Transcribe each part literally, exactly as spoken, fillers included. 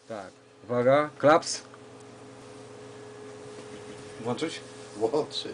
Tak. Uwaga, klaps. Włączyć? Włączyć.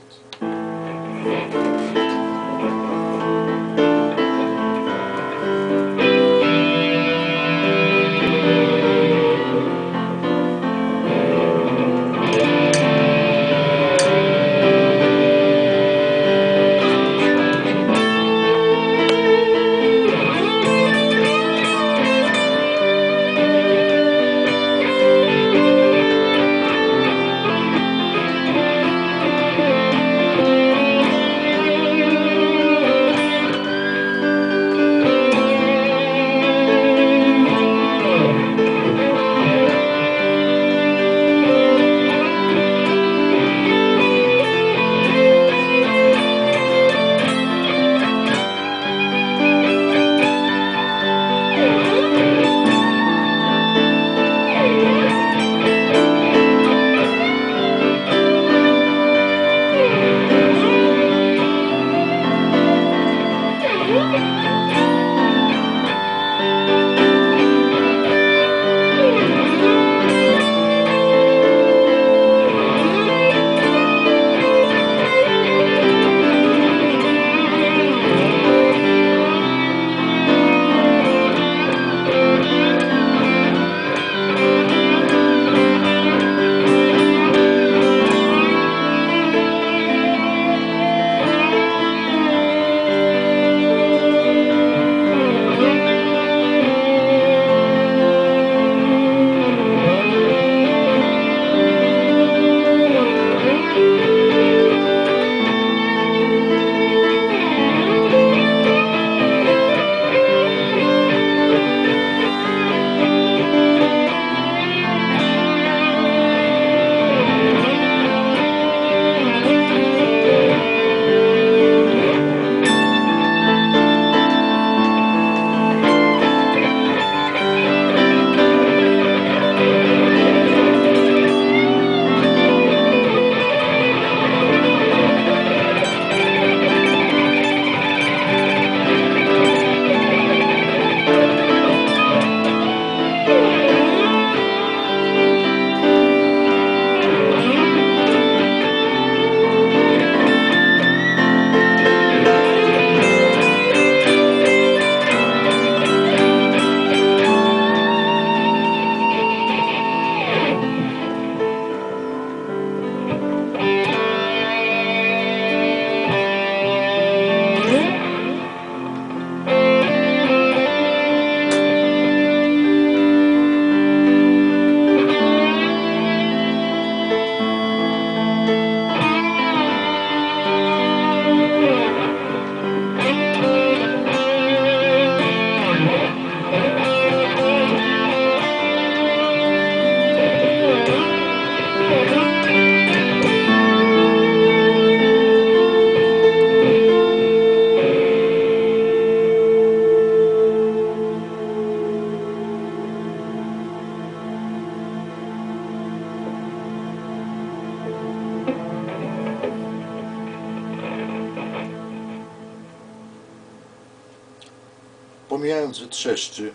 Pomijając, że trzeszczy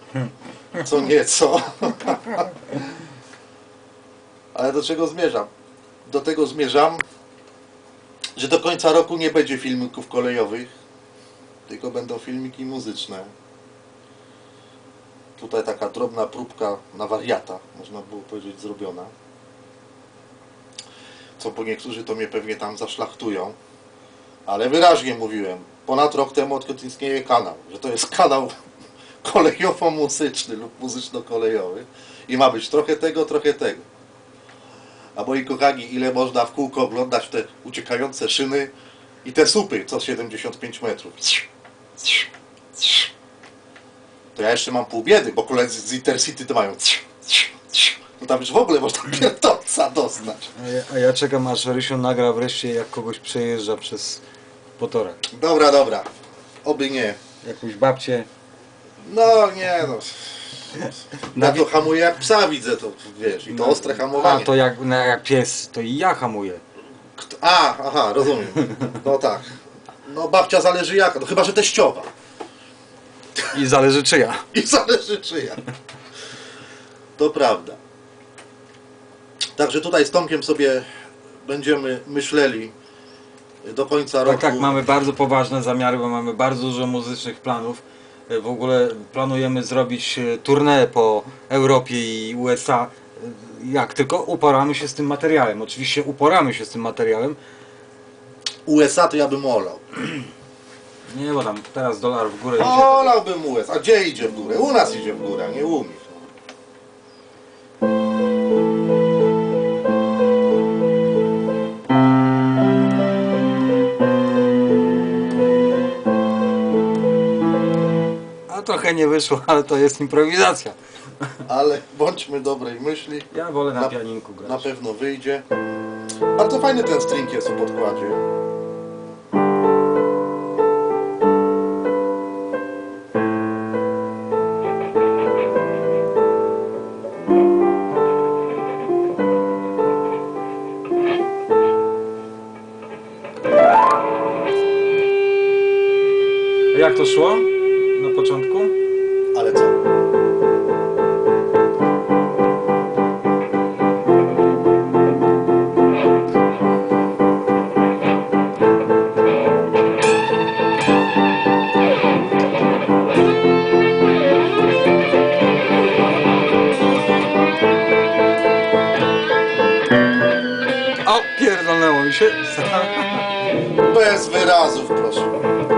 co nieco, ale do czego zmierzam? Do tego zmierzam, że do końca roku nie będzie filmików kolejowych, tylko będą filmiki muzyczne. Tutaj taka drobna próbka na wariata, można było powiedzieć, zrobiona. Co po niektórzy to mnie pewnie tam zaszlachtują, ale wyraźnie mówiłem, ponad rok temu, odkąd istnieje kanał, że to jest kanał kolejowo-muzyczny lub muzyczno-kolejowy i ma być trochę tego, trochę tego. A moi kochani, ile można w kółko oglądać te uciekające szyny i te słupy co siedemdziesiąt pięć metrów. To ja jeszcze mam pół biedy, bo koledzy z Intercity to mają. To tam już w ogóle można pierdolca dostać. A ja, a ja czekam, aż Rysiu nagra wreszcie, jak kogoś przejeżdża przez potorak. Dobra, dobra. Oby nie. Jakąś babcię. No nie no. Ja to hamuję jak psa widzę, to wiesz, i to ostre hamowanie. A to jak, no, jak pies, to i ja hamuję. Kto? A, aha, rozumiem. No tak. No babcia zależy jaka, no chyba że teściowa. I zależy czyja. I zależy czyja. To prawda. Także tutaj z Tomkiem sobie będziemy myśleli do końca roku. Tak, tak, mamy bardzo poważne zamiary, bo mamy bardzo dużo muzycznych planów. W ogóle planujemy zrobić tournée po Europie i U S A. Jak tylko uporamy się z tym materiałem. Oczywiście uporamy się z tym materiałem. U S A to ja bym olał. Nie, bo tam teraz dolar w górę idzie. Olałbym U S A. A gdzie idzie w górę? U nas idzie w górę, a nie u nich. A trochę nie wyszło, ale to jest improwizacja. Ale bądźmy dobrej myśli. Ja wolę na, Na- pianinku grać. Na pewno wyjdzie. Bardzo fajny ten string jest w podkładzie. A jak to szło na początku? Ale co? O, pierdolnęło mi się. Bez wyrazów, proszę.